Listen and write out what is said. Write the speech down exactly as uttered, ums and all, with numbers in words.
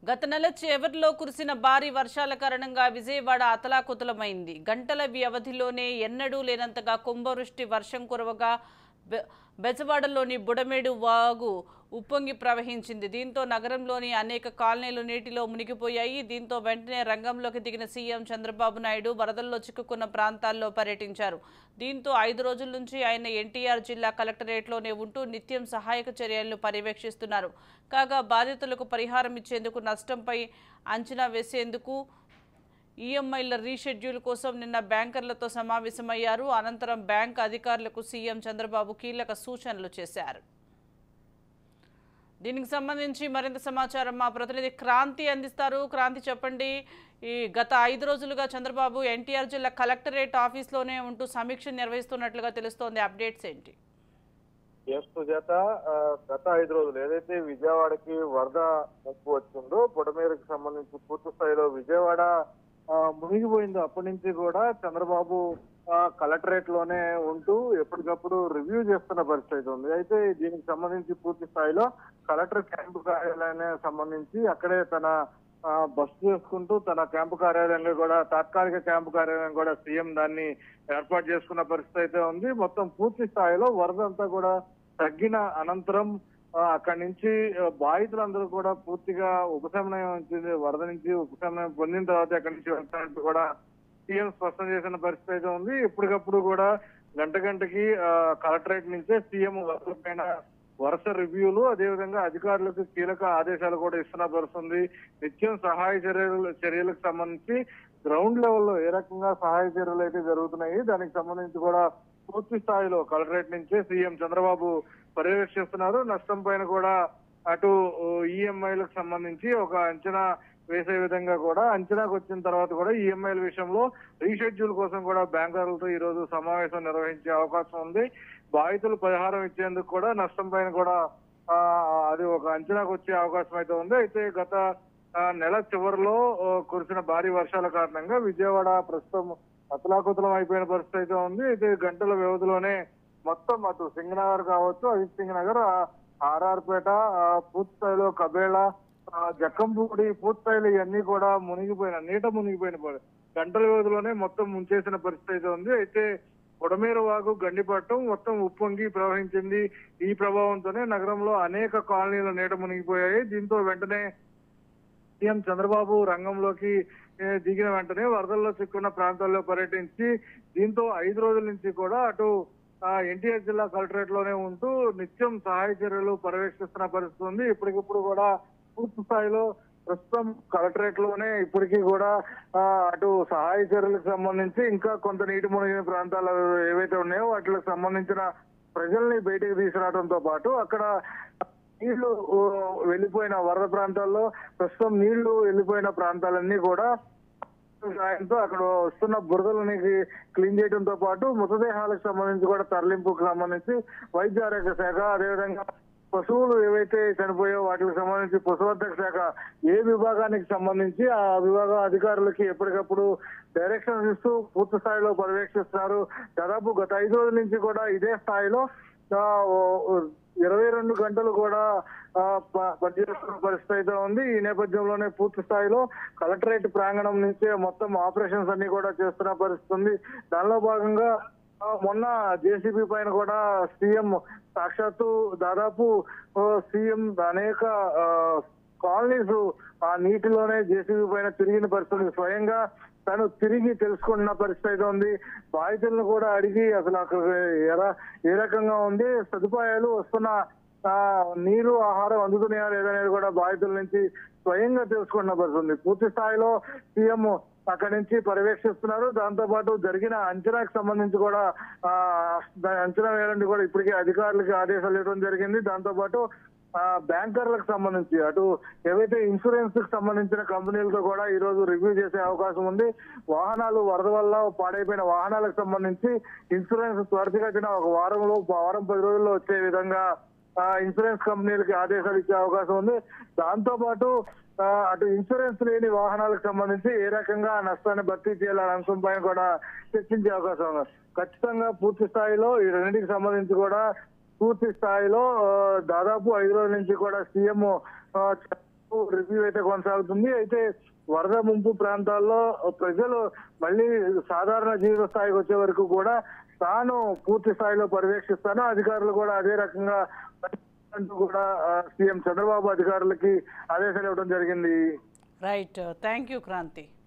గత నెల చివరిలో కురిసిన భారీ వర్షాల కారణంగా విజయవాడ అతలాకుతలమైంది. గంటల వ్యవధిలోనే ఎన్నడూ లేనంతగా కుంభవృష్టి వర్షం కురవగా బెజవాడలోని బుడమేడు వాగు ఉప్పొంగి ప్రవహించింది. దీంతో నగరంలోని అనేక కాలనీలు నీటిలో మునిగిపోయాయి. దీంతో వెంటనే రంగంలోకి దిగిన సీఎం చంద్రబాబు నాయుడు వరదల్లో చిక్కుకున్న ప్రాంతాల్లో పర్యటించారు. దీంతో ఐదు రోజుల నుంచి ఆయన ఎన్టీఆర్ జిల్లా కలెక్టరేట్లోనే ఉంటూ నిత్యం సహాయక చర్యలను పర్యవేక్షిస్తున్నారు. కాగా బాధితులకు పరిహారం ఇచ్చేందుకు, నష్టంపై అంచనా వేసేందుకు ఈఎంఐల రీషెడ్యూల్ కోసం నిన్న బ్యాంకర్లతో సమావేశమయ్యారు. అనంతరం బ్యాంక్ అధికారులకు సీఎం చంద్రబాబు కీలక సూచనలు చేశారు. దీనికి సంబంధించి మరింత సమాచారం మా ప్రతినిధి క్రాంతి అందిస్తారు. క్రాంతి, చెప్పండి. ఈ గత ఐదు రోజులుగా చంద్రబాబు ఎన్టీఆర్ జిల్లా కలెక్టరేట్ ఆఫీస్లోనే ఉంటూ సమీక్ష నిర్వహిస్తున్నట్లుగా తెలుస్తోంది. అప్డేట్స్ ఏంటి? ఎస్ సుజాత, గత ఐదు రోజులు ఏదైతే విజయవాడకి వరద ముప్పు వచ్చిందో, బుడమేరుకు సంబంధించి పూర్తి స్థాయిలో విజయవాడ మునిగిపోయిందో అప్పటి నుంచి కూడా చంద్రబాబు కలెక్టరేట్ లోనే ఉంటూ ఎప్పటికప్పుడు రివ్యూ చేస్తున్న పరిస్థితి ఉంది. అయితే దీనికి సంబంధించి పూర్తి స్థాయిలో కలెక్టర్ క్యాంపు కార్యాలయానికి సంబంధించి అక్కడే తన బస్సు చేసుకుంటూ తన క్యాంపు కార్యాలయంలో కూడా తాత్కాలిక క్యాంపు కార్యాలయం కూడా సీఎం దాన్ని ఏర్పాటు చేసుకున్న పరిస్థితి అయితే ఉంది. మొత్తం పూర్తి స్థాయిలో వరద అంతా కూడా తగ్గిన అనంతరం అక్కడి నుంచి బాధితులందరూ కూడా పూర్తిగా ఉపశమనం వచ్చింది. వరద నుంచి ఉపశమనం పొందిన తర్వాత అక్కడి నుంచి వెళ్తానంటూ కూడా సీఎం స్పష్టం చేసిన పరిస్థితి అయితే ఉంది. ఎప్పటికప్పుడు కూడా గంట గంటకి కలెక్టరేట్ నుంచే సీఎం వరద పైన వరుస రివ్యూలు, అదేవిధంగా అధికారులకు కీలక ఆదేశాలు కూడా ఇస్తున్న పరిస్థితుంది. నిత్యం సహాయ చర్యలు చర్యలకు సంబంధించి గ్రౌండ్ లెవెల్లో ఏ రకంగా సహాయ చర్యలు అయితే జరుగుతున్నాయి దానికి సంబంధించి కూడా పూర్తి స్థాయిలో కలెక్టరేట్ నుంచే సీఎం చంద్రబాబు పర్యవేక్షిస్తున్నారు. నష్టం పైన కూడా అటు ఈఎంఐలకు సంబంధించి ఒక అంచనా వేసే విధంగా కూడా అంచనాకు వచ్చిన తర్వాత కూడా ఈఎంఐల విషయంలో రీషెడ్యూల్ కోసం కూడా బ్యాంకర్లతో ఈ రోజు సమావేశం నిర్వహించే అవకాశం ఉంది. బాధితులు పరిహారం ఇచ్చేందుకు కూడా నష్టం పైన కూడా అది ఒక అంచనాకు వచ్చే అవకాశం అయితే ఉంది. అయితే గత నెల చివరిలో కురిసిన భారీ వర్షాల కారణంగా విజయవాడ ప్రస్తుతం అతలాకుతలం అయిపోయిన పరిస్థితి అయితే ఉంది. అయితే గంటల వ్యవధిలోనే మొత్తం అటు సింగనగర్ కావచ్చు, అజిత్ సింగ్ నగర్, ఆర్ఆర్పేట, పూర్తి స్థాయిలో కబేళ, జక్కంపూడి, పూర్తి స్థాయిలో ఇవన్నీ కూడా మునిగిపోయిన నీట మునిగిపోయిన గంటల వ్యవధిలోనే మొత్తం ముంచేసిన పరిస్థితి అయితే ఉంది. అయితే బుడమేరు వాగు గండిపట్టం మొత్తం ఉప్పొంగి ప్రవహించింది. ఈ ప్రభావంతోనే నగరంలో అనేక కాలనీలు నీట మునిగిపోయాయి. దీంతో వెంటనే సీఎం చంద్రబాబు రంగంలోకి దిగిన వెంటనే వరదల్లో చిక్కున్న ప్రాంతాల్లో పర్యటించి దీంతో ఐదు రోజుల నుంచి కూడా అటు ఎన్టీఆర్ జిల్లా కలెక్టరేట్ లోనే ఉంటూ నిత్యం సహాయ చర్యలు పర్యవేక్షిస్తున్న పరిస్థితి ఉంది. ఇప్పటికిప్పుడు కూడా పూర్తి స్థాయిలో ప్రస్తుతం కలెక్టరేట్ లోనే ఇప్పటికీ కూడా అటు సహాయ చర్యలకు సంబంధించి ఇంకా కొంత నీటి మునిగిన ప్రాంతాలు ఏవైతే ఉన్నాయో వాటికి సంబంధించిన ప్రజల్ని బయటికి తీసుకురావడంతో పాటు అక్కడ నీళ్లు వెళ్ళిపోయిన వరద ప్రాంతాల్లో ప్రస్తుతం నీళ్లు వెళ్ళిపోయిన ప్రాంతాలన్నీ కూడా సాయంతో అక్కడ వస్తున్న బురదలని క్లీన్ చేయడంతో పాటు మృతదేహాలకు సంబంధించి కూడా తరలింపుకు సంబంధించి వైద్య ఆరోగ్య శాఖ, అదేవిధంగా పశువులు ఏవైతే చనిపోయో వాటికి సంబంధించి పశువర్ధక శాఖ ఏ విభాగానికి సంబంధించి ఆ విభాగ అధికారులకి ఎప్పటికప్పుడు డైరెక్షన్స్ ఇస్తూ పూర్తి స్థాయిలో పర్యవేక్షిస్తున్నారు. దాదాపు గత ఐదు రోజుల నుంచి కూడా ఇదే స్థాయిలో ఇరవై రెండు గంటలు కూడా పనిచేస్తున్న పరిస్థితి అయితే ఉంది. ఈ నేపథ్యంలోనే పూర్తి స్థాయిలో కలెక్టరేట్ ప్రాంగణం నుంచే మొత్తం ఆపరేషన్స్ అన్ని కూడా చేస్తున్న పరిస్థితి ఉంది. దానిలో భాగంగా మొన్న జేసీబీ పైన కూడా సీఎం సాక్షాత్తు దాదాపు సీఎం అనేక కాలనీస్ ఆ నీటిలోనే జేసీబీ పైన తిరిగిన పరిస్థితి, స్వయంగా తను తిరిగి తెలుసుకున్న పరిస్థితి అయితే ఉంది. బాధితులను కూడా అడిగి అసలు అక్కడ ఎలా ఏ రకంగా ఉంది, సదుపాయాలు వస్తున్న నీరు ఆహారం అందుతున్నాయా లేదనేది కూడా బాధితుల నుంచి స్వయంగా తెలుసుకున్న పరిస్థితి. పూర్తి స్థాయిలో సీఎం అక్కడి నుంచి పర్యవేక్షిస్తున్నారు. దాంతో పాటు జరిగిన అంచనాకు సంబంధించి కూడా అంచనా వేయాలని కూడా ఇప్పటికే అధికారులకి ఆదేశాలు ఇవ్వడం జరిగింది. దాంతో పాటు బ్యాంకర్లకు సంబంధించి అటు ఏవైతే ఇన్సూరెన్స్ కి సంబంధించిన కంపెనీలతో కూడా ఈ రోజు రివ్యూ చేసే అవకాశం ఉంది. వాహనాలు వరద వల్ల పాడైపోయిన వాహనాలకు సంబంధించి ఇన్సూరెన్స్ త్వరితగతిన ఒక వారంలో వారం పది రోజుల్లో వచ్చే విధంగా ఇన్సూరెన్స్ కంపెనీలకి ఆదేశాలు ఇచ్చే అవకాశం ఉంది. దాంతో పాటు అటు ఇన్సూరెన్స్ లేని వాహనాలకు సంబంధించి ఏ రకంగా నష్టాన్ని భర్తీ చేయాలనే అంశం పైన కూడా చర్చించే అవకాశం ఉంది. ఖచ్చితంగా పూర్తి స్థాయిలో ఈ రెండింటికి సంబంధించి కూడా పూర్తి స్థాయిలో దాదాపు ఐదు రోజుల నుంచి కూడా సీఎం రివ్యూ అయితే కొనసాగుతుంది. అయితే వరద ముంపు ప్రాంతాల్లో ప్రజలు మళ్ళీ సాధారణ జీవన స్థాయికి వచ్చే వరకు కూడా తాను పూర్తి స్థాయిలో పర్యవేక్షిస్తాను, అధికారులు కూడా అదే రకంగా అంటూ కూడా సీఎం చంద్రబాబు అధికారులకి ఆదేశాలు ఇవ్వడం జరిగింది. Right, thank you Kranti.